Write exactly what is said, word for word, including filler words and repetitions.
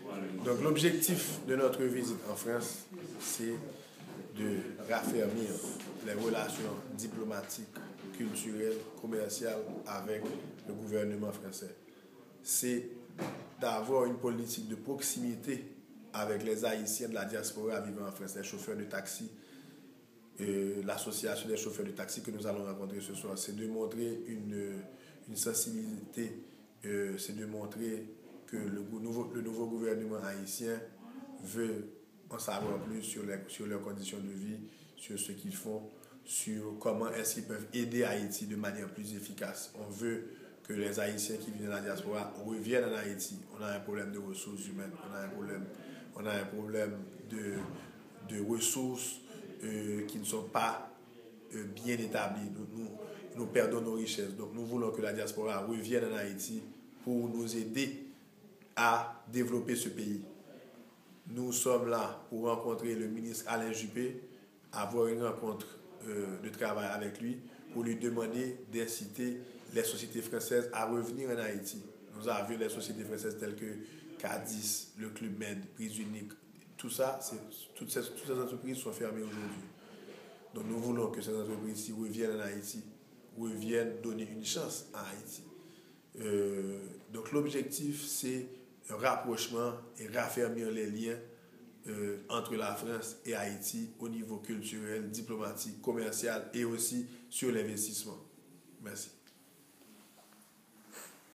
Donc l'objectif de notre visite en France, c'est de raffermir les relations diplomatiques, culturelles, commerciales avec le gouvernement français. C'est d'avoir une politique de proximité avec les Haïtiens de la diaspora vivant en France, les chauffeurs de taxi, euh, l'association des chauffeurs de taxi que nous allons rencontrer ce soir. C'est de montrer une, une sensibilité, euh, c'est de montrer que le nouveau, le nouveau gouvernement haïtien veut en savoir plus sur, les, sur leurs conditions de vie, sur ce qu'ils font, sur comment est-ce qu'ils peuvent aider Haïti de manière plus efficace. On veut que les Haïtiens qui vivent dans la diaspora reviennent en Haïti. On a un problème de ressources humaines, on a un problème, on a un problème de, de ressources euh, qui ne sont pas euh, bien établies. Nous, nous, nous perdons nos richesses. Donc nous voulons que la diaspora revienne en Haïti pour nous aider à développer ce pays. Nous sommes là pour rencontrer le ministre Alain Juppé, avoir une rencontre euh, de travail avec lui, pour lui demander d'inciter les sociétés françaises à revenir en Haïti. Nous avons vu les sociétés françaises telles que Cadiz, le Club Med, Prise Unique. Tout ça, toutes, ces, toutes ces entreprises sont fermées aujourd'hui. Donc nous voulons que ces entreprises-ci reviennent en Haïti, reviennent donner une chance à Haïti. Euh, donc l'objectif, c'est un rapprochement et raffermir les liens euh, entre la France et Haïti au niveau culturel, diplomatique, commercial et aussi sur l'investissement. Merci.